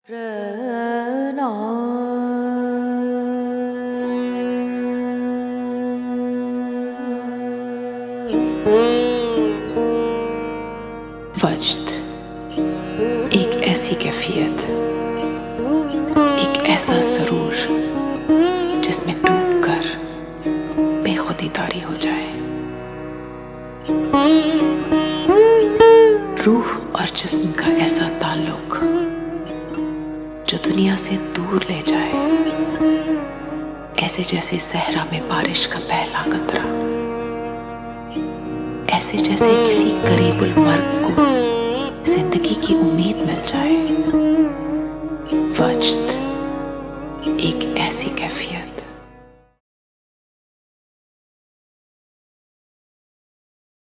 वज्द एक ऐसी कैफियत, एक ऐसा सुरूर जिसमें डूबकर बेखुदी तारी हो जाए। रूह और जिस्म का ऐसा ताल्लुक जो दुनिया से दूर ले जाए, ऐसे जैसे सहरा में बारिश का पहला कतरा, ऐसे जैसे किसी करीबी